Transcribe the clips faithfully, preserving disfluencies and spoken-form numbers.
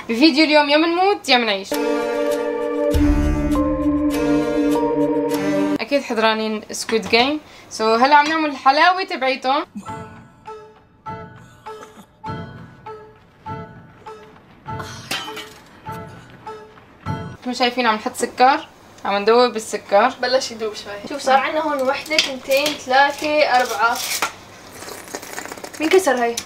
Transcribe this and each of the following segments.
بفيديو اليوم يا منموت يا منعيش. اكيد حضرانين سكويد جيم. سو هلا عم نعمل الحلاوه تبعيتهم. كما شايفين عم نحط سكر، عم ندوب بالسكر. بلش يدوب شوي. شوف صار عندنا هون وحده اثنتين ثلاثه اربعه. مين كسر هاي؟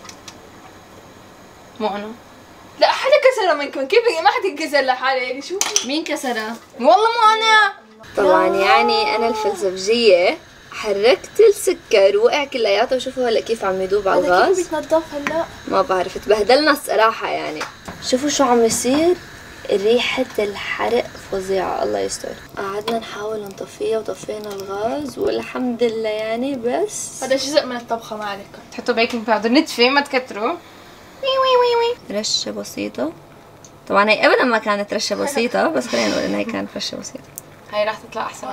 مو انا. لا حدا كسرها منكم، كيف ما حدا ينكسر لحاله يعني. شو مين كسرها؟ والله مو انا. طبعا يعني انا الفلسفجيه حركت السكر وقع كلياته. وشوفوا هلا كيف عم يدوب على الغاز. كيف بيتنضف هلا؟ ما بعرف، تبهدلنا الصراحه يعني. شوفوا شو عم يصير، ريحة الحرق فظيعة. الله يستر. قعدنا نحاول نطفيها وطفينا الغاز والحمد لله يعني. بس هذا جزء من الطبخة ما عليكم. تحطوا بيكنج باودر نتفه ما تكتروا. وي وي وي وي. رشة بسيطة. طبعا هي ابدا ما كانت رشة بسيطة، بس خلينا نقول انها كانت رشة بسيطة. هاي راح تطلع احسن.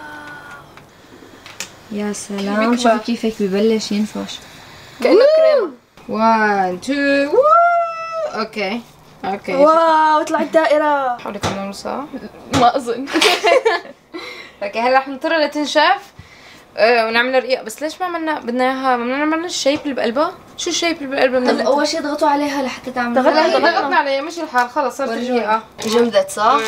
يا سلام، شوفوا كيف هيك ببلش ينفش كأنه كريمة. واحد اثنين اوكي اوكي. واو طلعت دائرة. حاولي تعملوا صح؟ ما اظن. اوكي هلا رح نضطر لتنشف آه ونعمل رقيق. بس ليش ما عملنا بدنا اياها؟ بدنا نعمل الشيب اللي بقلبها. شو الشيب اللي بقلبها؟ هلا اول شيء ضغطوا عليها لحتى تعمل. ضغطنا ضغطنا عليها مش الحال. خلص صارت رقيقة. جمدت صح؟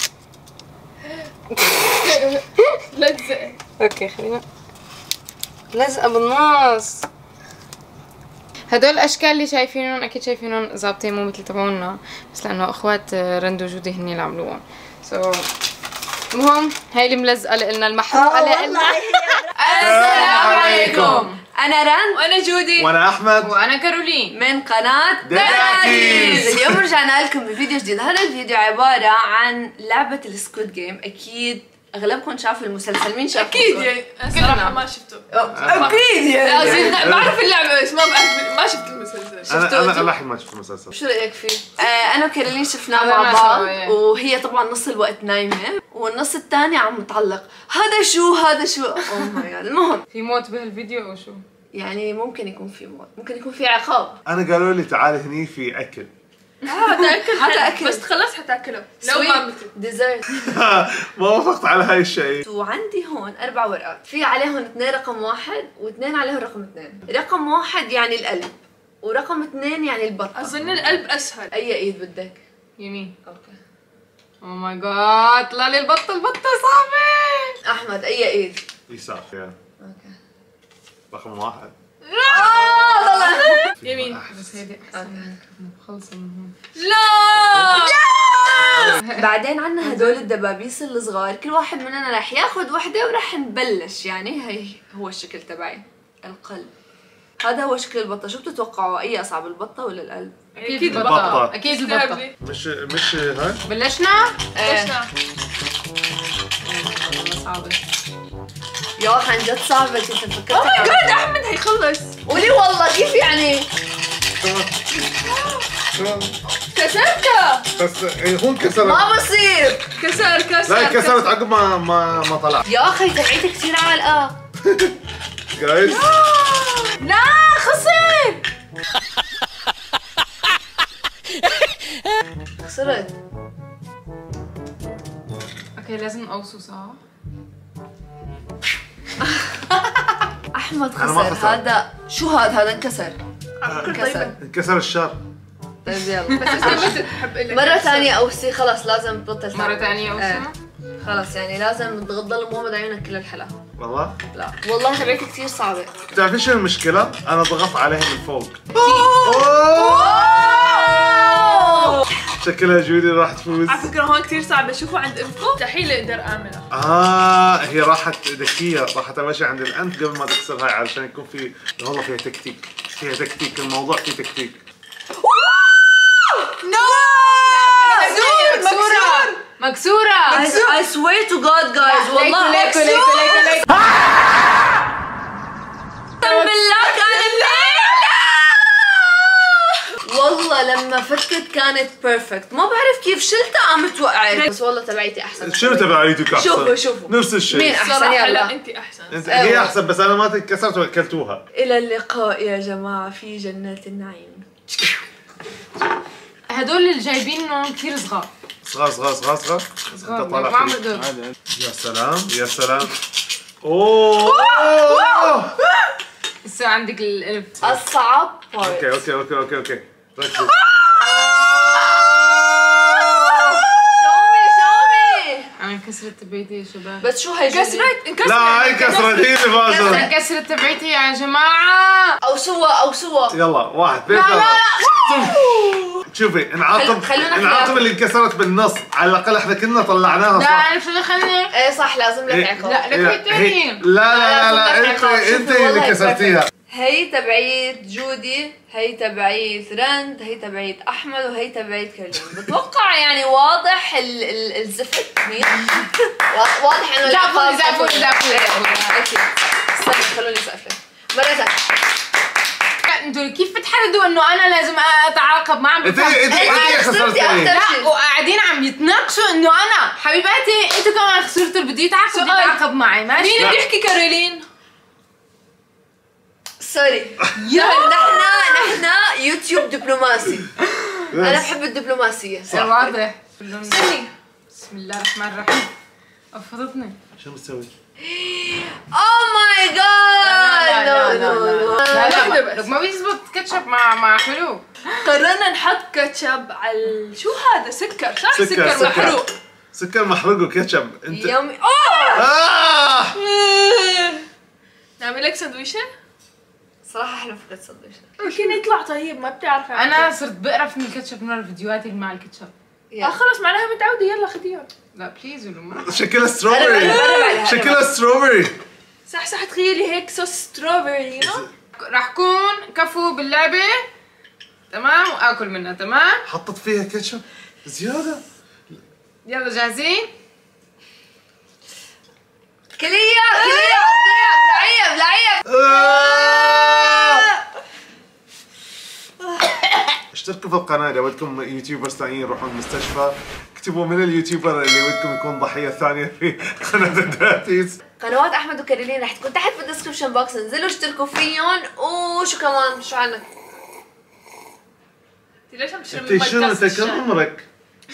لزق. اوكي خلينا لزقة بالنص. هدول الاشكال اللي شايفينهم اكيد شايفينهم ظابطين مو مثل تبعونا، بس لانه اخوات رند وجودي هن اللي عملوهم. سو so, المهم هاي اللي ملزقه لنا المحروقه لنا. السلام عليكم. انا رند وانا جودي وانا احمد وانا كارولين من قناة دكاكيز. اليوم رجعنا لكم بفيديو جديد. هذا الفيديو عبارة عن لعبة السكويد جيم. اكيد اغلبكم شافوا المسلسل. مين شاف؟ اكيد يعني صراحة ما شفته. اكيد يعني. قصدي بعرف اللعبة بس ما بعرف، ما شفت المسلسل. انا انا للحين ما شفت المسلسل. شو رايك فيه؟ آه انا وكارولين شفناه هذا مع ما بعض، سوى. وهي طبعا نص الوقت نايمه والنص الثاني عم متعلق. هذا شو هذا شو اوه ماي جاد. المهم في موت بهالفيديو او شو؟ يعني ممكن يكون في موت، ممكن يكون في عقاب. انا قالوا لي تعالي هني في اكل. اه تاكل حتى أكل. بس تخلص حتاكله لو ما مت. ديزرت. ما وافقت على هاي الشيء. وعندي هون اربع ورقات، في عليهم اثنين رقم واحد واثنين عليهم رقم اثنين. رقم واحد يعني القلب ورقم اثنين يعني البطه. اظن القلب اسهل. اي ايد بدك؟ يمين. اوكي. او ماي جاد طلع لي البطه. البطه صعبه. احمد اي ايد؟ يسار يعني. اوكي. رقم واحد. يمين. بس هيدي احسن. خلصوا من هون. لا بعدين عنا هدول الدبابيس الصغار، كل واحد مننا رح ياخذ وحده ورح نبلش. يعني هي هو الشكل تبعي القلب. هذا هو شكل البطه. شو بتتوقعوا اي اصعب، البطه ولا القلب؟ اكيد البطة. اكيد البطه. مش مش هاي. بلشنا؟ ايش صعبه. يا عن جد صعبه. كنت فكرت اوه ماي جاد احمد هيخلص. قولي والله كيف يعني؟ كسرتها. بس هون كسرت. ما بصير. كسر كسر. لا كسرت عقب ما ما ما طلع. يا اخي تبعيتي كثير عالقه. جايز. لا خسر. خسرت. اوكي لازم اوصو صح؟ احمد أنا ما خسر. خسرت. هذا شو هذا؟ هذا انكسر. انكسر. انكسر الشر. طيب يلا. بس انا بحب لك مرة ثانية اوصي. خلص لازم تبطل مرة تعمل. ثانية اوصو؟ إيه. خلص يعني لازم تغضل مغمض عيونك كل الحلقة. والله. لا والله تبعتي كثير صعبة. بتعرفي شو المشكلة؟ أنا ضغطت عليها من فوق. شكلها جودي راح تفوز. على فكرة هون كثير صعبة. شوفوا عند انفكم مستحيل اقدر اعملها. آه هي راحت ذكية، راحت أمشي عند الأنف قبل ما تكسر هاي علشان يكون في والله فيها تكتيك، فيها تكتيك، الموضوع فيه تكتيك. نو مكسورة مكسورة. I swear to God guys والله ليكو ليكو ليكو ليكو. بالله كانت والله لما فكت كانت بيرفكت. ما بعرف كيف شلتها قامت وقعت. بس والله تبعيتي احسن. شنو تبعيتك أحسن؟ شوفوا شوفوا نفس الشيء. مين احسن؟ صراحة لا يلا انت احسن. انت هي احسن بس انا ما تكسرت واكلتوها. الى اللقاء يا جماعة في جنات النعيم. هدول اللي جايبينهم كثير صغار صغار صغار صغار صغار صغار انت طالع ما عم فيه. بقدر. يا سلام يا سلام. اوه هسه عندك القلب. الصعب اوكي اوكي اوكي اوكي اوكي ركزي. شومي شومي. انا انكسرت تبعيتي يا شباب. بس شو هي انكسرت انكسرت لا هاي كسرت هي اللي فازت. انكسرت تبعيتي يا جماعه. او سوا او سوا. يلا واحد اثنين ثلاثة. شوفي نعاقب خلونا نعاقب اللي انكسرت بالنص، على الاقل احنا كنا طلعناها لا صح. انا شو دخلني؟ ايه صح لازم لك إيه. عقاب. لا لك هي الثانية. لا لا لا لا لازم انت نحن عقاب. انت شوفي اللي والله كسرتيها. هي تبعيت جودي، هي تبعيت رند، هي تبعيت احمد، وهي تبعيت كريم. بتوقع يعني واضح ال ال الزفت مين؟ واضح انه زعفوني زعفوني زعفوني. اكيد. استنى خلوني اسقف لك مرة ثانية. انتوا كيف بتحددوا انه انا لازم اتعاقب؟ ما عم انت بفهم. انت انت خسرتي. لا وقاعدين عم يتناقشوا انه انا حبيباتي انتوا كمان خسرتوا اللي بده يتعاقب بده يتعاقب معي ماشي. مين اللي بيحكي كارولين؟ سوري. نحن نحن يوتيوب دبلوماسي. انا بحب الدبلوماسية. واضح. استني. بسم الله الرحمن الرحيم. افضتني. شو بتسوي؟ اوه ماي جاد. لا نو نو لا لا ما بيزبط كاتشب مع مع حلو. قررنا نحط كاتشب على ال- شو هذا سكر صح؟ سكر سكر سكر محروق. سكر محروق وكاتشب انت. يومي اوه. آه! نعمل لك سندويشة؟ صراحة احنا فكرة سندويشة. يمكن يطلع طيب ما بتعرف. انا صرت بقرف من الكاتشب من الفيديوهات اللي مع الكاتشب. اه خلص معناها متعودة يلا خديهم. لا بليز ولا ما. شكلها ستروبري. أنا- شكلها ستروبري. صح صح تخيلي هيك صوص ستروبري يو راح كون كفو باللعبة تمام واكل منها تمام. حطت فيها كاتشب زيادة. يلا جاهزين؟ كلية كلية لعيب لعيب. آه! اشتركوا في القناة إذا بدكم يوتيوبرز ثانيين يروحون المستشفى. اكتبوا من اليوتيوبر اللي بدكم يكون ضحية ثانية في قناة الداتيز. قنوات احمد وكارولين رح تكون تحت في الديسكربشن بوكس، انزلوا اشتركوا فيهم. وشو كمان شو عندك؟ انت ليش عم تشرب انت شنو انت كم عمرك؟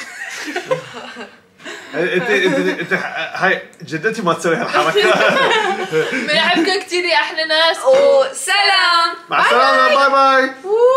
انت انت انت هاي جدتي ما تسوي هالحركة. بنحبك كثير يا احلى ناس. وسلام. مع السلامة باي باي.